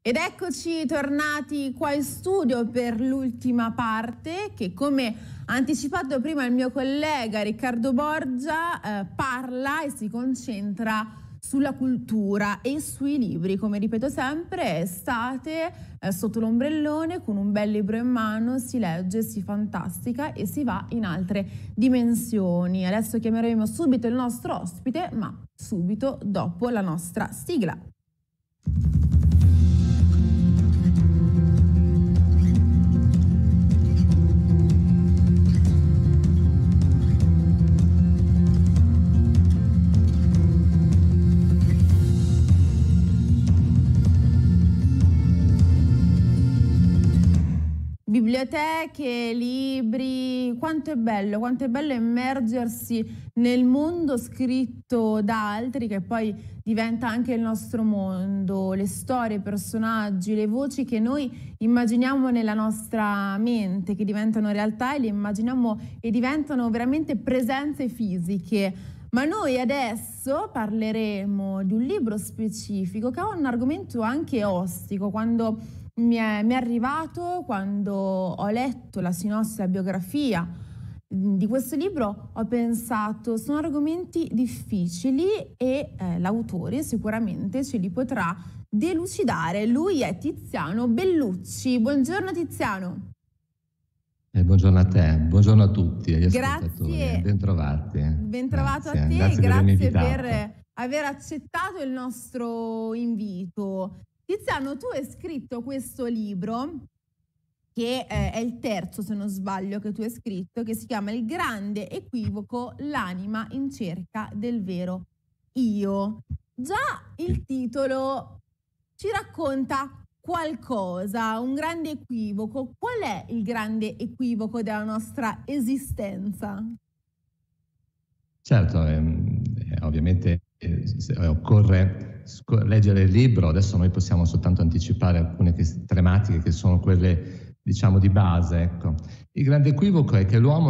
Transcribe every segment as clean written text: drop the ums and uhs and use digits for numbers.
Ed eccoci tornati qua in studio per l'ultima parte che, come anticipato prima il mio collega Riccardo Borgia, parla e si concentra sulla cultura e sui libri. Come ripeto sempre, estate, sotto l'ombrellone, con un bel libro in mano, si legge, si fantastica e si va in altre dimensioni. Adesso chiameremo subito il nostro ospite, ma subito dopo la nostra sigla. Biblioteche, libri, quanto è bello immergersi nel mondo scritto da altri che poi diventa anche il nostro mondo, le storie, i personaggi, le voci che noi immaginiamo nella nostra mente, che diventano realtà e le immaginiamo e diventano veramente presenze fisiche. Ma noi adesso parleremo di un libro specifico che ha un argomento anche ostico. Quando mi è arrivato, quando ho letto la sinossi, la biografia di questo libro, ho pensato sono argomenti difficili e l'autore sicuramente ce li potrà delucidare. Lui è Tiziano Bellucci. Buongiorno Tiziano. Buongiorno a te, buongiorno a tutti agli ascoltatori, Grazie. bentrovati. Bentrovato a te, grazie per aver accettato il nostro invito. Tiziano, tu hai scritto questo libro, che è il terzo, se non sbaglio, che tu hai scritto, che si chiama Il grande equivoco, l'anima in cerca del vero io. Già il titolo ci racconta qualcosa, un grande equivoco. Qual è il grande equivoco della nostra esistenza? Certo, ovviamente occorre leggere il libro. Adesso noi possiamo soltanto anticipare alcune tematiche che sono quelle, diciamo, di base. Ecco. Il grande equivoco è che l'uomo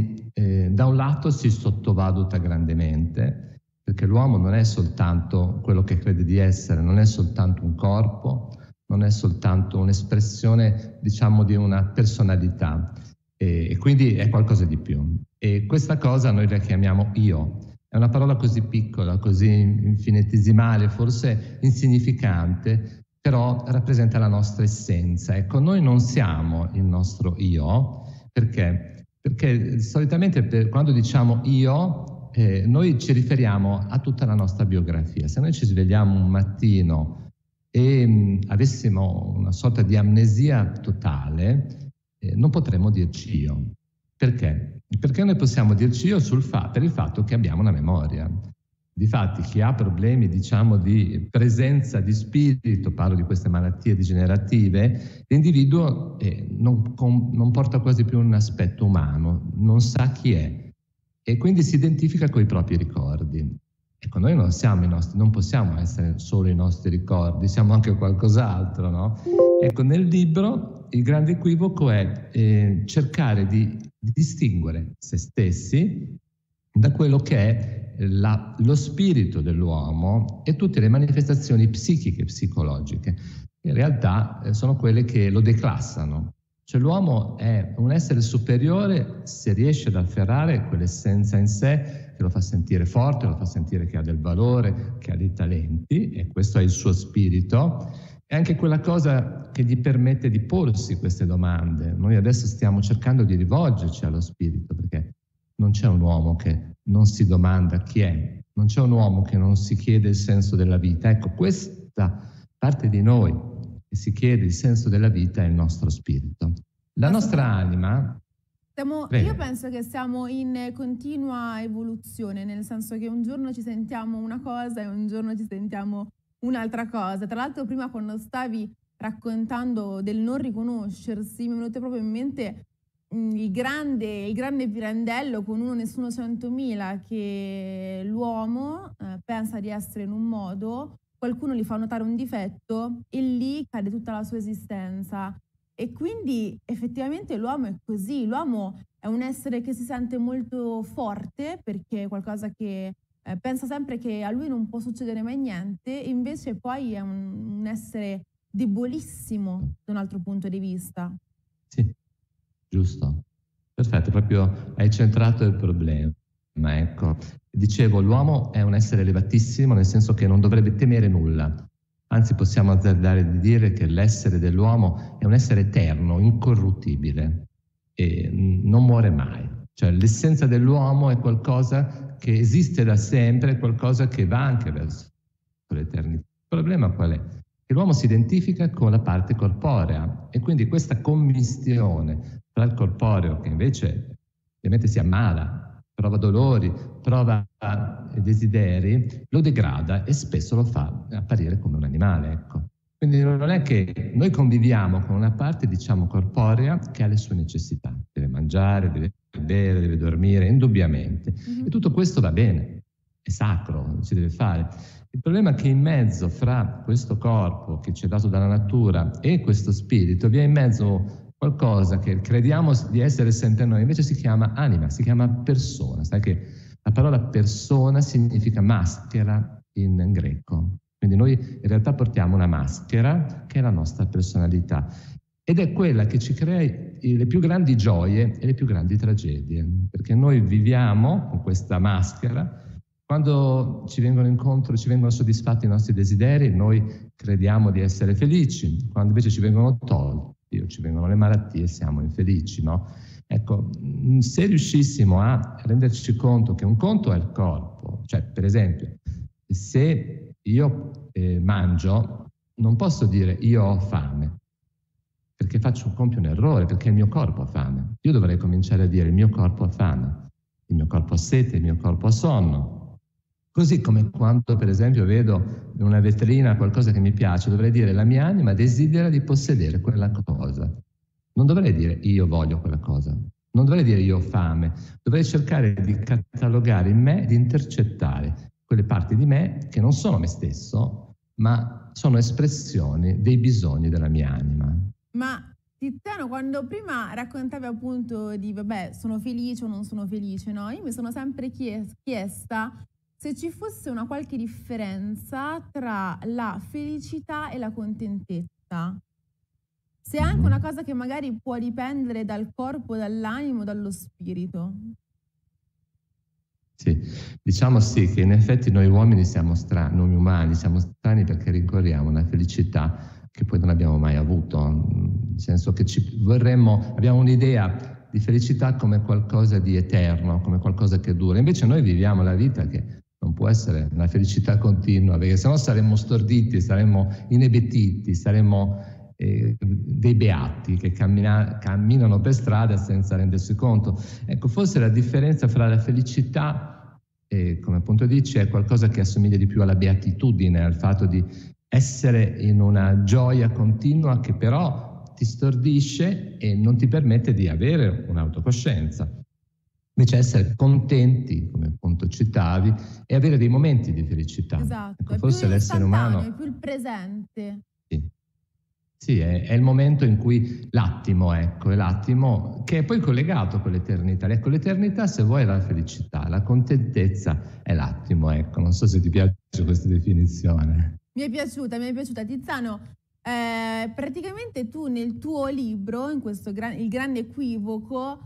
da un lato si sottovaluta grandemente, perché l'uomo non è soltanto quello che crede di essere, non è soltanto un corpo, non è soltanto un'espressione, diciamo, di una personalità, e quindi è qualcosa di più. E questa cosa noi la chiamiamo io. È una parola così piccola, così infinitesimale, forse insignificante, però rappresenta la nostra essenza. Ecco, noi non siamo il nostro io, perché solitamente quando diciamo io, noi ci riferiamo a tutta la nostra biografia. Se noi ci svegliamo un mattino e avessimo una sorta di amnesia totale, non potremmo dirci io. Perché? Perché noi possiamo dirci io per il fatto che abbiamo una memoria. Difatti, chi ha problemi, diciamo, di presenza di spirito, parlo di queste malattie degenerative, l'individuo non porta quasi più un aspetto umano, non sa chi è e quindi si identifica con i propri ricordi. Ecco, noi non possiamo essere solo i nostri ricordi, siamo anche qualcos'altro, no? Ecco, nel libro il grande equivoco è cercare di distinguere se stessi da quello che è lo spirito dell'uomo e tutte le manifestazioni psichiche e psicologiche, che in realtà sono quelle che lo declassano. Cioè l'uomo è un essere superiore se riesce ad afferrare quell'essenza in sé che lo fa sentire forte, lo fa sentire che ha del valore, che ha dei talenti, e questo è il suo spirito. È anche quella cosa che gli permette di porsi queste domande. Noi adesso stiamo cercando di rivolgerci allo spirito, perché non c'è un uomo che non si domanda chi è, non c'è un uomo che non si chiede il senso della vita. Ecco, questa parte di noi che si chiede il senso della vita è il nostro spirito. La nostra anima... Io penso che siamo in continua evoluzione, nel senso che un giorno ci sentiamo una cosa e un giorno ci sentiamo un'altra cosa. Tra l'altro prima, quando stavi raccontando del non riconoscersi, mi è venuto proprio in mente il grande Pirandello con Uno Nessuno 100.000, che l'uomo pensa di essere in un modo, qualcuno gli fa notare un difetto e lì cade tutta la sua esistenza. E quindi effettivamente l'uomo è così, l'uomo è un essere che si sente molto forte perché è qualcosa che pensa sempre che a lui non può succedere mai niente, invece poi è un essere debolissimo da un altro punto di vista. Sì, giusto. Perfetto, proprio hai centrato il problema. Ma ecco, dicevo, l'uomo è un essere elevatissimo, nel senso che non dovrebbe temere nulla. Anzi, possiamo azzardare di dire che l'essere dell'uomo è un essere eterno, incorruttibile e non muore mai. Cioè, l'essenza dell'uomo è qualcosa che esiste da sempre, è qualcosa che va anche verso l'eternità. Il problema qual è? Che l'uomo si identifica con la parte corporea e quindi questa commistione tra il corporeo, che invece ovviamente si ammala, prova dolori, prova desideri, lo degrada e spesso lo fa apparire come un animale, ecco. Quindi non è che noi conviviamo con una parte, diciamo, corporea che ha le sue necessità, deve mangiare, deve bere, deve dormire, indubbiamente. E tutto questo va bene, è sacro, si deve fare. Il problema è che in mezzo fra questo corpo che ci è dato dalla natura e questo spirito vi è in mezzo qualcosa che crediamo di essere sempre noi, invece si chiama anima, si chiama persona. Sai che la parola persona significa maschera in greco. Quindi noi in realtà portiamo una maschera che è la nostra personalità ed è quella che ci crea le più grandi gioie e le più grandi tragedie, perché noi viviamo con questa maschera. Quando ci vengono incontro, ci vengono soddisfatti i nostri desideri, noi crediamo di essere felici, quando invece ci vengono tolti o ci vengono le malattie siamo infelici, no? Ecco, se riuscissimo a renderci conto che un conto è il corpo, cioè per esempio, se io mangio, non posso dire io ho fame, perché compio un errore, perché il mio corpo ha fame. Io dovrei cominciare a dire il mio corpo ha fame, il mio corpo ha sete, il mio corpo ha sonno. Così come quando, per esempio, vedo in una vetrina qualcosa che mi piace, dovrei dire la mia anima desidera di possedere quella cosa. Non dovrei dire io voglio quella cosa. Non dovrei dire io ho fame. Dovrei cercare di catalogare in me, di intercettare quelle parti di me che non sono me stesso, ma sono espressioni dei bisogni della mia anima. Ma Tiziano, quando prima raccontavi appunto di vabbè, sono felice o non sono felice, no? Io mi sono sempre chiesta se ci fosse una qualche differenza tra la felicità e la contentezza. Se è anche una cosa che magari può dipendere dal corpo, dall'animo, dallo spirito. Sì, diciamo sì che in effetti noi uomini siamo strani, noi umani siamo strani perché ricorriamo a una felicità che poi non abbiamo mai avuto, nel senso che abbiamo un'idea di felicità come qualcosa di eterno, come qualcosa che dura. Invece noi viviamo la vita che non può essere una felicità continua, perché sennò saremmo storditi, saremmo inebetiti, saremmo dei beati che camminano per strada senza rendersi conto. Ecco, forse la differenza fra la felicità e, come appunto dici, è qualcosa che assomiglia di più alla beatitudine, al fatto di essere in una gioia continua che però ti stordisce e non ti permette di avere un'autocoscienza. Invece essere contenti, come appunto citavi, e avere dei momenti di felicità. Esatto, ecco, è forse più l'essere umano è più il presente. Sì, è il momento in cui l'attimo, ecco, è l'attimo che è poi collegato con l'eternità. Ecco, l'eternità, se vuoi, è la felicità, la contentezza è l'attimo, ecco. Non so se ti piace questa definizione. Mi è piaciuta. Tiziano, praticamente tu nel tuo libro, in questo Il grande equivoco,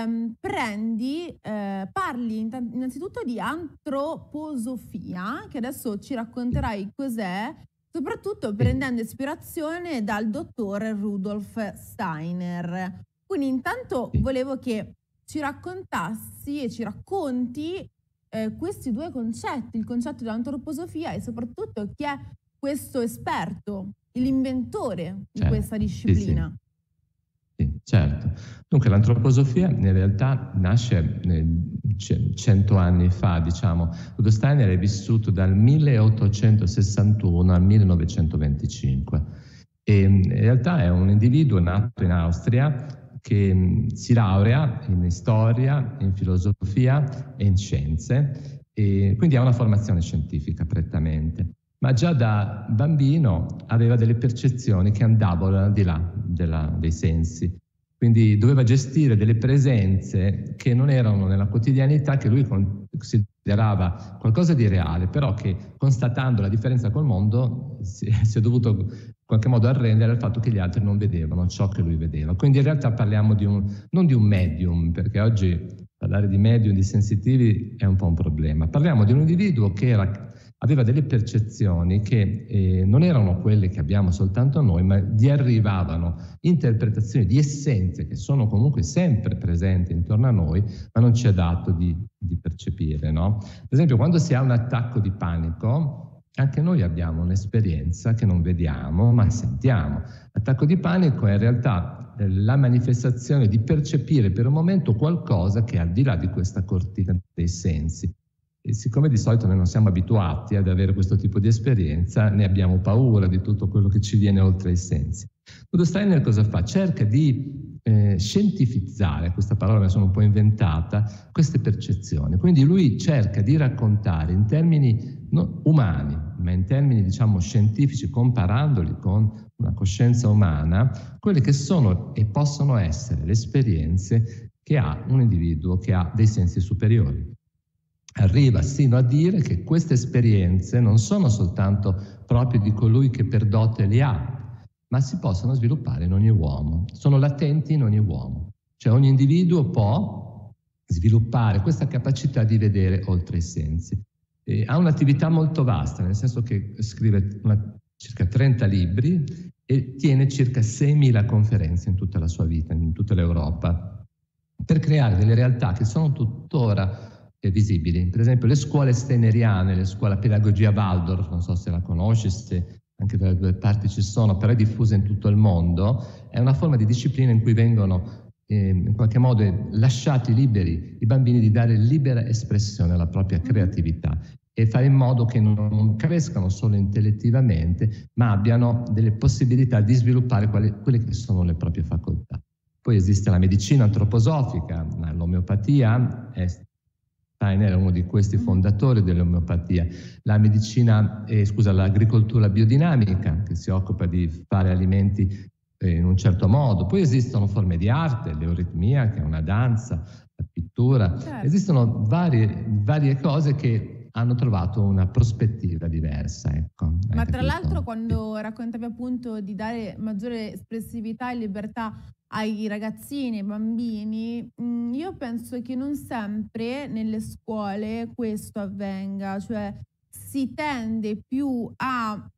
parli innanzitutto di antroposofia, che adesso ci racconterai cos'è, soprattutto prendendo ispirazione dal dottor Rudolf Steiner. Quindi intanto volevo che ci raccontassi e ci racconti questi due concetti, il concetto dell'antroposofia e soprattutto chi è questo esperto, l'inventore di questa disciplina. Sì, certo. Dunque l'antroposofia in realtà nasce 100 anni fa, diciamo. Rudolf Steiner è vissuto dal 1861 al 1925 e in realtà è un individuo nato in Austria che si laurea in storia, in filosofia e in scienze e quindi ha una formazione scientifica prettamente. Ma già da bambino aveva delle percezioni che andavano al di là dei sensi. Quindi doveva gestire delle presenze che non erano nella quotidianità, che lui considerava qualcosa di reale, però che constatando la differenza col mondo si è dovuto qualche modo arrendere al fatto che gli altri non vedevano ciò che lui vedeva. Quindi in realtà parliamo non di un medium, perché oggi parlare di medium, di sensitivi è un po' un problema. Parliamo di un individuo che aveva delle percezioni che non erano quelle che abbiamo soltanto noi, ma gli arrivavano interpretazioni di essenze che sono comunque sempre presenti intorno a noi, ma non ci è dato di percepire, no? Per esempio, quando si ha un attacco di panico, anche noi abbiamo un'esperienza che non vediamo, ma sentiamo. L'attacco di panico è in realtà la manifestazione di percepire per un momento qualcosa che è al di là di questa cortina dei sensi. E siccome di solito noi non siamo abituati ad avere questo tipo di esperienza, ne abbiamo paura di tutto quello che ci viene oltre i sensi. Rudolf Steiner cosa fa? Cerca di scientifizzare, questa parola me la sono un po' inventata, queste percezioni. Quindi lui cerca di raccontare in termini umani, ma in termini diciamo scientifici, comparandoli con una coscienza umana, quelle che sono e possono essere le esperienze che ha un individuo che ha dei sensi superiori. Arriva sino a dire che queste esperienze non sono soltanto proprio di colui che per dote le ha, ma si possono sviluppare in ogni uomo, sono latenti in ogni uomo. Cioè ogni individuo può sviluppare questa capacità di vedere oltre i sensi. Ha un'attività molto vasta, nel senso che scrive circa 30 libri e tiene circa 6.000 conferenze in tutta la sua vita, in tutta l'Europa, per creare delle realtà che sono tuttora visibili. Per esempio le scuole steineriane, le scuole pedagogia Waldorf, non so se la conosci, se anche dalle due parti ci sono, però è diffusa in tutto il mondo, è una forma di disciplina in cui vengono in qualche modo lasciati liberi i bambini di dare libera espressione alla propria creatività e fare in modo che non crescano solo intellettivamente, ma abbiano delle possibilità di sviluppare quelle che sono le proprie facoltà. Poi esiste la medicina antroposofica, l'omeopatia, Steiner è uno di questi fondatori dell'omeopatia, l'agricoltura biodinamica che si occupa di fare alimenti in un certo modo. Poi esistono forme di arte, l'euritmia che è una danza, la pittura, certo. Esistono varie cose che hanno trovato una prospettiva diversa. Ecco, ma tra l'altro quando raccontavi appunto di dare maggiore espressività e libertà ai ragazzini, ai bambini, io penso che non sempre nelle scuole questo avvenga, cioè si tende più a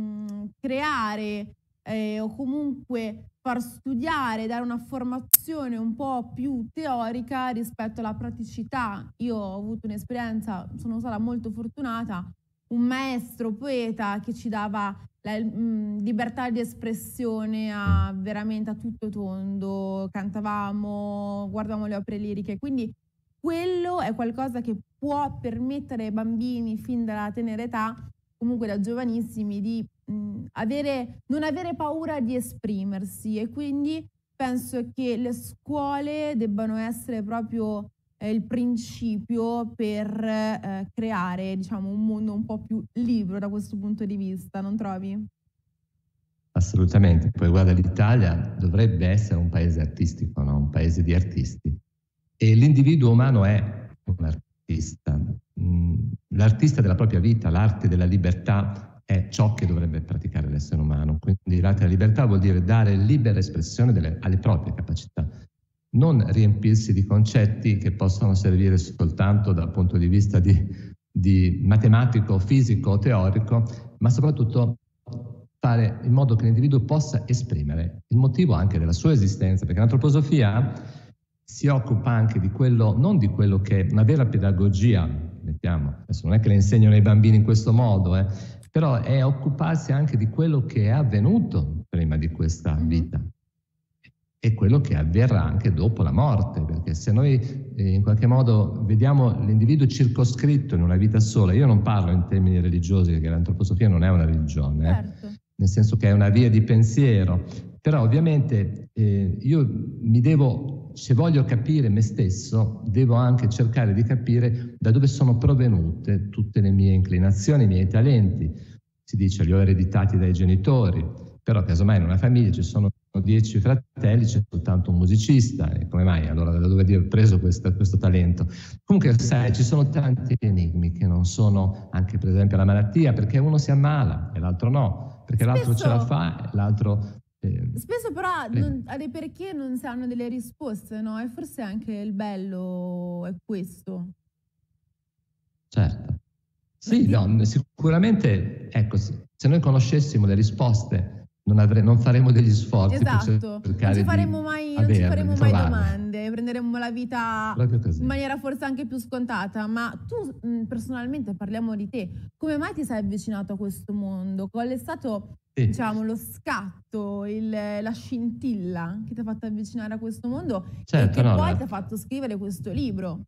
creare o comunque far studiare, dare una formazione un po' più teorica rispetto alla praticità. Io ho avuto un'esperienza, sono stata molto fortunata, un maestro poeta che ci dava la libertà di espressione veramente a tutto tondo, cantavamo, guardavamo le opere liriche, quindi quello è qualcosa che può permettere ai bambini fin dalla tenera età, comunque da giovanissimi, di non avere paura di esprimersi, e quindi penso che le scuole debbano essere proprio il principio per creare, diciamo, un mondo un po' più libero da questo punto di vista, non trovi? Assolutamente. Poi guarda, l'Italia dovrebbe essere un paese artistico, no? Un paese di artisti. E l'individuo umano è un artista. L'artista della propria vita, l'arte della libertà è ciò che dovrebbe praticare l'essere umano. Quindi l'arte della libertà vuol dire dare libera espressione alle proprie capacità. Non riempirsi di concetti che possono servire soltanto dal punto di vista di matematico, fisico, teorico, ma soprattutto fare in modo che l'individuo possa esprimere il motivo anche della sua esistenza, perché l'antroposofia si occupa anche di quello, non di quello che è una vera pedagogia, mettiamo, adesso non è che le insegnano ai bambini in questo modo, però è occuparsi anche di quello che è avvenuto prima di questa vita. E quello che avverrà anche dopo la morte, perché se noi in qualche modo vediamo l'individuo circoscritto in una vita sola, io non parlo in termini religiosi, perché l'antroposofia non è una religione, certo. Nel senso che è una via di pensiero, però ovviamente se voglio capire me stesso, devo anche cercare di capire da dove sono provenute tutte le mie inclinazioni, i miei talenti. Si dice li ho ereditati dai genitori, però casomai in una famiglia ci sono 10 fratelli, c'è soltanto un musicista, e come mai? Allora da dove ho preso questo talento? Comunque sai, ci sono tanti enigmi che non sono, anche per esempio la malattia, perché uno si ammala e l'altro no, perché l'altro ce la spesso, fa, l'altro... spesso però prego. dei perché non si hanno delle risposte, no? E forse anche il bello è questo. Certo. Beh, Sì, no, sicuramente, ecco, se noi conoscessimo le risposte, non faremo degli sforzi per esatto, cercare di non ci averle, di faremo mai trovarle. domande, prenderemo la vita Proprio in così. maniera forse anche più scontata. Ma tu, personalmente, parliamo di te, come mai ti sei avvicinato a questo mondo? Qual è stato, Sì, diciamo, lo scatto, la scintilla che ti ha fatto avvicinare a questo mondo e certo, che no, poi ti ha fatto scrivere questo libro?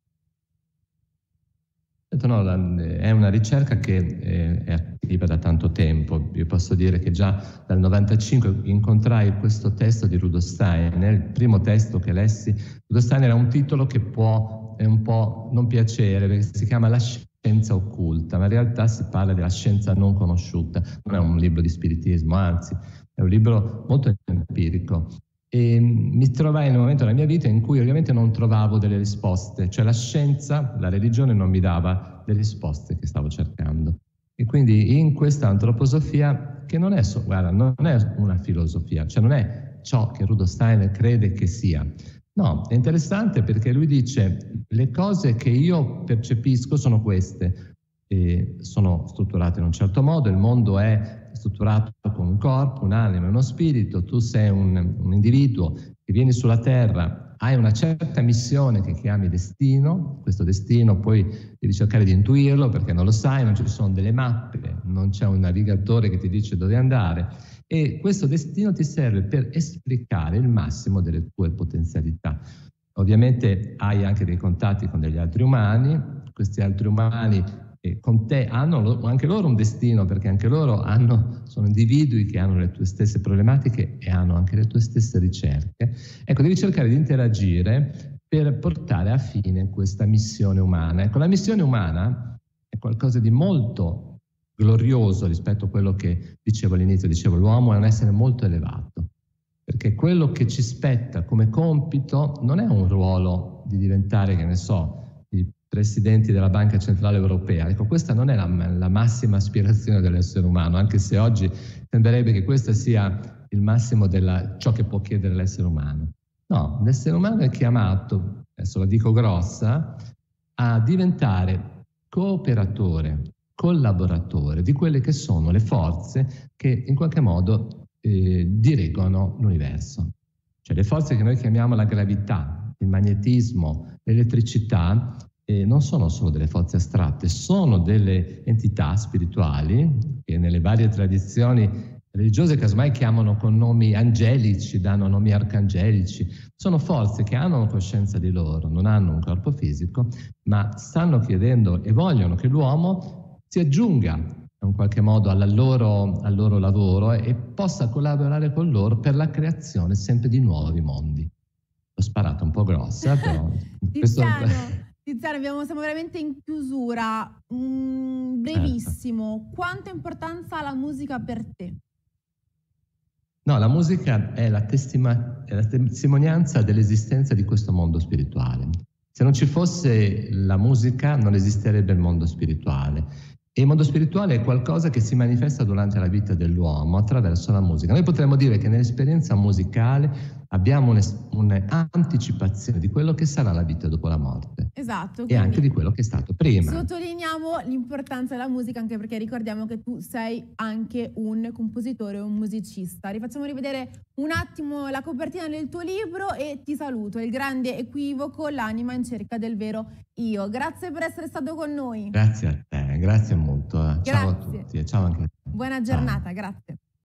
certo, no, è una ricerca che è attiva da tanto tempo. Io posso dire che già dal 95 incontrai questo testo di Rudolf Steiner, il primo testo che lessi. Rudolf Steiner ha un titolo che può un po' non piacere, perché si chiama La scienza occulta, ma in realtà si parla della scienza non conosciuta. Non è un libro di spiritismo, anzi, è un libro molto empirico. E mi trovai in un momento della mia vita in cui ovviamente non trovavo delle risposte, cioè la scienza, la religione non mi dava le risposte che stavo cercando. E quindi in questa antroposofia, che non è, guarda, non è una filosofia, cioè non è ciò che Rudolf Steiner crede che sia. No, è interessante perché lui dice le cose che io percepisco sono queste, sono strutturate in un certo modo, il mondo è strutturato con un corpo, un'anima e uno spirito, tu sei un individuo che vieni sulla Terra, hai una certa missione che chiami destino, questo destino poi devi cercare di intuirlo perché non lo sai, non ci sono delle mappe, non c'è un navigatore che ti dice dove andare e questo destino ti serve per esplicare il massimo delle tue potenzialità. Ovviamente hai anche dei contatti con degli altri umani, questi altri umani con te hanno anche loro un destino perché anche loro sono individui che hanno le tue stesse problematiche e hanno anche le tue stesse ricerche. Ecco, devi cercare di interagire per portare a fine questa missione umana. Ecco, la missione umana è qualcosa di molto glorioso rispetto a quello che dicevo all'inizio, dicevo l'uomo è un essere molto elevato, perché quello che ci spetta come compito non è un ruolo di diventare, che ne so, i presidenti della Banca Centrale Europea. Ecco, questa non è la massima aspirazione dell'essere umano, anche se oggi sembrerebbe che questo sia il massimo ciò che può chiedere l'essere umano. No, l'essere umano è chiamato, adesso la dico grossa, a diventare cooperatore, collaboratore di quelle che sono le forze che in qualche modo dirigono l'universo. Cioè le forze che noi chiamiamo la gravità, il magnetismo, l'elettricità, non sono solo delle forze astratte, sono delle entità spirituali che nelle varie tradizioni religiose casomai chiamano con nomi angelici, danno nomi arcangelici. Sono forze che hanno coscienza di loro, non hanno un corpo fisico, ma stanno chiedendo e vogliono che l'uomo si aggiunga in qualche modo al loro lavoro e possa collaborare con loro per la creazione sempre di nuovi mondi. L'ho sparata un po' grossa, però... Tiziano, siamo veramente in chiusura. Certo. Brevissimo, quanta importanza ha la musica per te? No, la musica è la testimonianza dell'esistenza di questo mondo spirituale. Se non ci fosse la musica non esisterebbe il mondo spirituale. E il mondo spirituale è qualcosa che si manifesta durante la vita dell'uomo attraverso la musica. Noi potremmo dire che nell'esperienza musicale abbiamo un'anticipazione di quello che sarà la vita dopo la morte. Esatto. E anche di quello che è stato prima. Sottolineiamo l'importanza della musica anche perché ricordiamo che tu sei anche un compositore, un musicista. Rifacciamo rivedere un attimo la copertina del tuo libro e ti saluto. Il grande equivoco, l'anima in cerca del vero io. Grazie per essere stato con noi. Grazie a te, grazie molto. Grazie. Ciao a tutti e ciao anche a te. Buona giornata, grazie.